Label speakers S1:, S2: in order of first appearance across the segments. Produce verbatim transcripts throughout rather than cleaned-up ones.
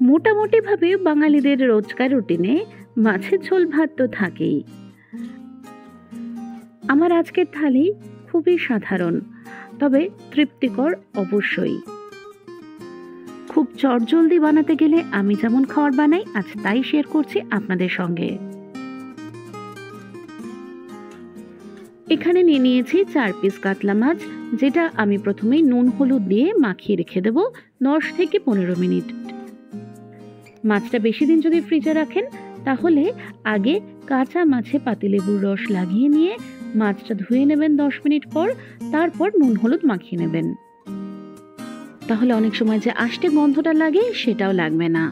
S1: মোটামুটিভাবে বাঙালিদের রোজকার রুটিনে মাছের ঝোল ভাত তো থাকেই। আমার আজকের থালি খুবই সাধারণ, তবে তৃপ্তিকর অবশ্যই। খুব চটজলদি বানাতে গেলে আমি যেমন খাবার বানাই, আজ তাই শেয়ার করছি আপনাদের সঙ্গে। এখানে নিয়ে নিয়েছি চার পিস কাতলা মাছ, যেটা আমি প্রথমেই নুন হলুদ দিয়ে মাখিয়ে রেখে দেবো দশ থেকে পনেরো মিনিট। মাছটা বেশি দিন যদি ফ্রিজে রাখেন তাহলে আগে কাঁচা মাছে পাতিলেবুর রস লাগিয়ে নিয়ে মাছটা ধুয়ে নেবেন দশ মিনিট পর, তারপর নুন হলুদ মাখিয়ে নেবেন। তাহলে অনেক সময় যে আষ্টে গন্ধটা লাগে সেটাও লাগবে না।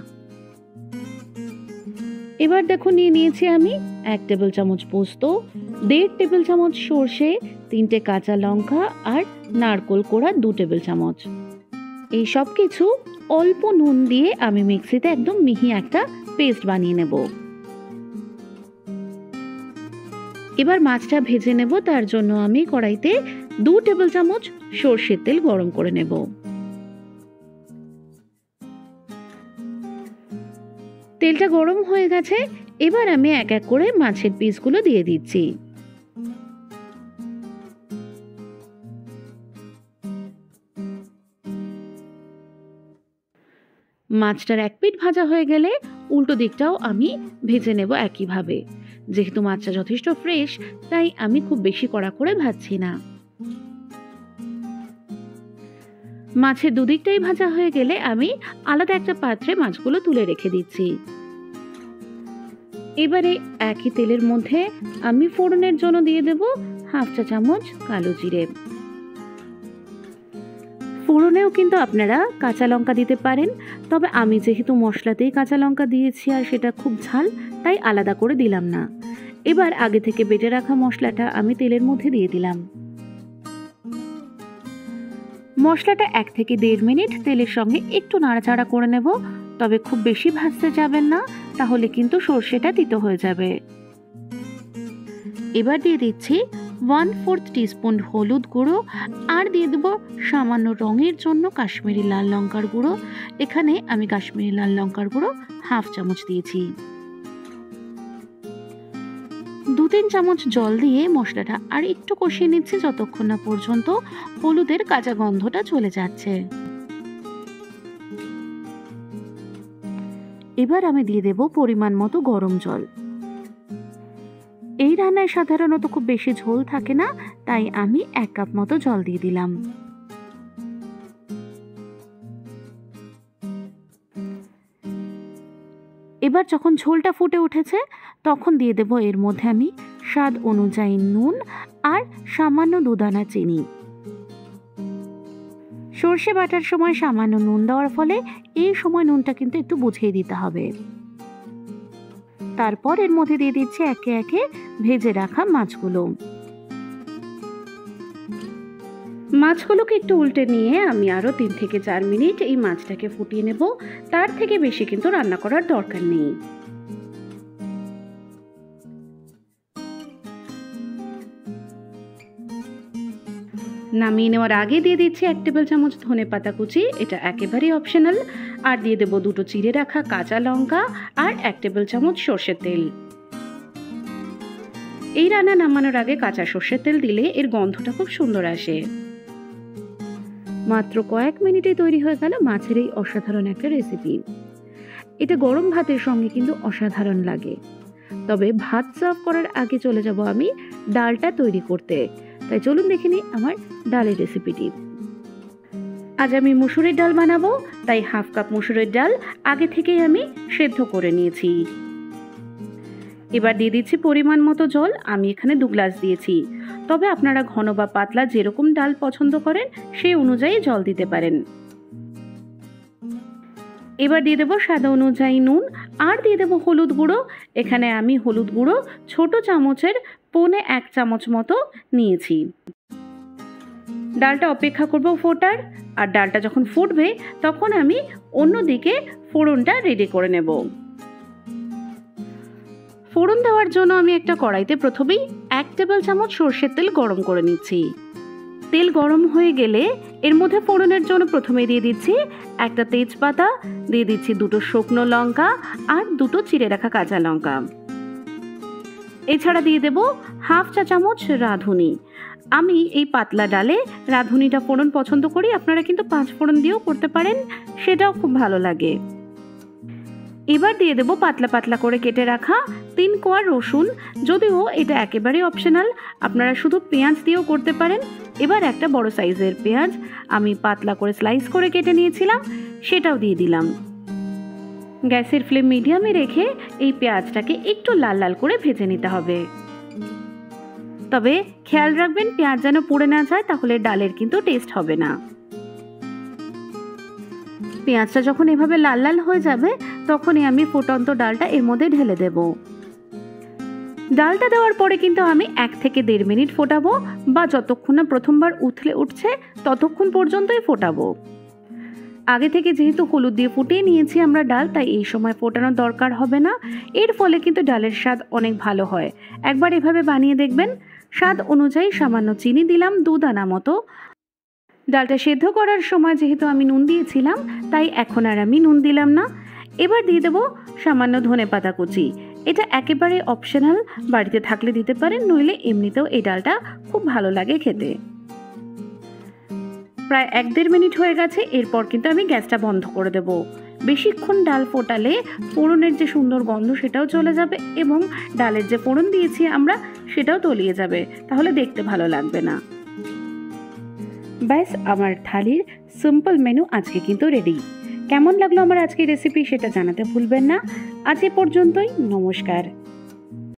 S1: এবার দেখো নিয়ে নিয়েছি আমি এক টেবিল চামচ পোস্ত, দেড় টেবিল চামচ সর্ষে, তিনটে কাঁচা লঙ্কা আর নারকোল কোড়া দু টেবিল চামচ। এই সব কিছু অল্প নুন দিয়ে আমি মিক্সিতে একদম মিহি একটা পেস্ট বানিয়ে নেব। এবার মাছটা ভেজে নেব, তার জন্য আমি কড়াইতে দু টেবিল চামচ সর্ষের তেল গরম করে নেব। তেলটা গরম হয়ে গেছে, এবার আমি এক এক করে মাছের পিসগুলো দিয়ে দিচ্ছি। মাছটার এক পিঠ ভাজা হয়ে গেলে উল্টো দিকটাও আমি ভেজে নেব একইভাবে। যেহেতু মাছটা যথেষ্ট ফ্রেশ, তাই আমি খুব বেশি কড়া করে ভাজছি না। মাছের দুদিকটাই ভাজা হয়ে গেলে আমি আলাদা একটা পাত্রে মাছগুলো তুলে রেখে দিচ্ছি। এবারে একই তেলের মধ্যে আমি ফোড়নের জন্য দিয়ে দেব হাফ চা চামচ কালো জিরে। ফোড়নেও কিন্তু আপনারা কাঁচা লঙ্কা দিতে পারেন, তবে আমি যেহেতু মশলাতেই কাঁচা লঙ্কা দিয়েছি আর সেটা খুব ঝাল, তাই আলাদা করে দিলাম না। এবার আগে থেকে বেটে রাখা মশলাটা আমি তেলের মধ্যে দিয়ে দিলাম। মশলাটা এক থেকে দেড় মিনিট তেলের সঙ্গে একটু নাড়াচাড়া করে নেব, তবে খুব বেশি ভাজতে যাবেন না, তাহলে কিন্তু সর্ষেটা তিতো হয়ে যাবে। এবার দিয়ে দিচ্ছি ওয়ান ফোর্থ টিস্পুন হলুদ গুঁড়ো আর দিয়ে দেবো সামান্য রঙের জন্য কাশ্মীরি লাল লঙ্কার গুঁড়ো। এখানে আমি কাশ্মীরি লাল লঙ্কার গুঁড়ো হাফ চামচ দিয়েছি। দু তিন চামচ জল দিয়ে মশলাটা আর একটু কষিয়ে নিচ্ছি যতক্ষণ না পর্যন্ত হলুদের কাঁচা গন্ধটা চলে যাচ্ছে। এবার আমি দিয়ে দেব পরিমাণ মতো গরম জল। এই রান্নায় সাধারণত খুব বেশি ঝোল থাকে না, তাই আমি এক কাপ মতো জল দিয়ে দিলাম। এবার যখন ঝোলটা ফুটে উঠেছে তখন দিয়ে দেব এর মধ্যে আমি স্বাদ অনুযায়ী নুন আর সামান্য দুদানা চিনি। সর্ষে বাটার সময় সামান্য নুন দেওয়ার ফলে এই সময় নুনটা কিন্তু একটু বুঝিয়ে দিতে হবে। তারপর এর মধ্যে দিয়ে দিচ্ছি একে একে ভেজে রাখা মাছগুলো। মাছগুলোকে একটু উল্টে নিয়ে আমি আরো তিন থেকে চার মিনিট এই মাছটাকে ফুটিয়ে নেব, তার থেকে বেশি কিন্তু রান্না করার দরকার নেই। নামিয়ে নেওয়ার আগে দিয়ে দিচ্ছি এক টেবিল চামচ ধনে পাতা কুচি, এটা একেবারেই অপশনাল। আর দিয়ে দেবো দুটো চিড়ে রাখা কাঁচা লঙ্কা আর এক টেবিল চামচ সর্ষের তেল। এই রান্না নামানোর আগে কাঁচা সর্ষের তেল দিলে এর গন্ধটা খুব সুন্দর আসে। মাত্র কয়েক মিনিটে তৈরি হয়ে গেল মাছের এই অসাধারণ একটা রেসিপি। এটা গরম ভাতের সঙ্গে কিন্তু অসাধারণ লাগে। তবে ভাত সার্ভ করার আগে চলে যাব আমি ডালটা তৈরি করতে, তাই চলুন দেখে নিই আমার ডালের রেসিপিটি। আজ আমি মুসুরির ডাল বানাবো, তাই হাফ কাপ মুসুরির ডাল আগে থেকেই আমি সেদ্ধ করে নিয়েছি। এবার দিয়ে দিচ্ছি পরিমাণ মতো জল, আমি এখানে দু গ্লাস দিয়েছি, তবে আপনারা ঘন বা পাতলা যেরকম ডাল পছন্দ করেন সেই অনুযায়ী জল দিতে পারেন। এবার দিয়ে দেবো স্বাদ অনুযায়ী নুন আর দিয়ে দেবো হলুদ গুঁড়ো। এখানে আমি হলুদ গুঁড়ো ছোট চামচের পৌনে এক চামচ মতো নিয়েছি। ডালটা অপেক্ষা করব ফোটার, আর ডালটা যখন ফুটবে তখন আমি অন্যদিকে ফোড়নটা রেডি করে নেব। ফোড়ন দেওয়ার জন্য আমি একটা কড়াইতে প্রথমেই এক টেবিল চামচ সর্ষের তেল গরম করে নিচ্ছি। তেল গরম হয়ে গেলে এর মধ্যে ফোড়নের জন্য প্রথমে দিয়ে দিচ্ছি একটা তেজপাতা, দিয়ে দিচ্ছি দুটো শুকনো লঙ্কা আর দুটো চিড়ে রাখা কাঁচা লঙ্কা। এছাড়া দিয়ে দেব হাফ চা চামচ রাঁধুনি। আমি এই পাতলা ডালে রাঁধুনিটা ফোড়ন পছন্দ করি, আপনারা কিন্তু পাঁচ ফোড়ন দিয়েও করতে পারেন, সেটাও খুব ভালো লাগে। এবার দিয়ে দেব পাতলা পাতলা করে কেটে রাখা তিন কোয়া রসুন, যদিও এটা একেবারে অপশনাল, আপনারা শুধু পেঁয়াজ দিয়েও করতে পারেন। এবার একটা বড় সাইজের পেঁয়াজ আমি পাতলা করে স্লাইস করে কেটে নিয়েছিলাম, সেটাও দিয়ে দিলাম। গ্যাসের ফ্লেম মিডিয়ামে রেখে এই পেঁয়াজটাকে একটু লাল লাল করে ভেজে নিতে হবে। তবে খেয়াল রাখবেন পেঁয়াজ যেন পুড়ে না যায়, তাহলে ডালের কিন্তু টেস্ট হবে না। পেঁয়াজটা যখন এভাবে লাল লাল হয়ে যাবে তখনই আমি ফুটন্ত ডালটা এর মধ্যে ঢেলে দেব। ডালটা দেওয়ার পরে কিন্তু আমি এক থেকে দেড় মিনিট ফোটাবো, বা যতক্ষণ না প্রথমবার উথলে উঠছে ততক্ষণ পর্যন্তই ফোটাবো। আগে থেকে যেহেতু হলুদ দিয়ে ফুটিয়ে নিয়েছি আমরা ডাল, তাই এই সময় ফোটানোর দরকার হবে না। এর ফলে কিন্তু ডালের স্বাদ অনেক ভালো হয়। একবার এভাবে বানিয়ে দেখবেন। স্বাদ অনুযায়ী সামান্য চিনি দিলাম দু দানা মতো। ডালটা সেদ্ধ করার সময় যেহেতু আমি নুন দিয়েছিলাম, তাই এখন আর আমি নুন দিলাম না। এবার দিয়ে দেবো সামান্য ধনেপাতা কুচি। এটা একেবারে অপশনাল, বাড়িতে থাকলে দিতে পারেন, নইলে এমনিতেও এই ডালটা খুব ভালো লাগে খেতে। প্রায় এক দেড় মিনিট হয়ে গেছে, এরপর কিন্তু আমি গ্যাসটা বন্ধ করে দেব। বেশিক্ষণ ডাল ফোটালে ফোড়নের যে সুন্দর গন্ধ সেটাও চলে যাবে, এবং ডালের যে ফোড়ন দিয়েছি আমরা সেটাও তলিয়ে যাবে, তাহলে দেখতে ভালো লাগবে না। ব্যাস, আমার থালির সিম্পল মেনু আজকে কিন্তু রেডি। কেমন লাগলো আমার আজকের রেসিপি সেটা জানাতে ভুলবেন না। আজ এ পর্যন্তই, নমস্কার।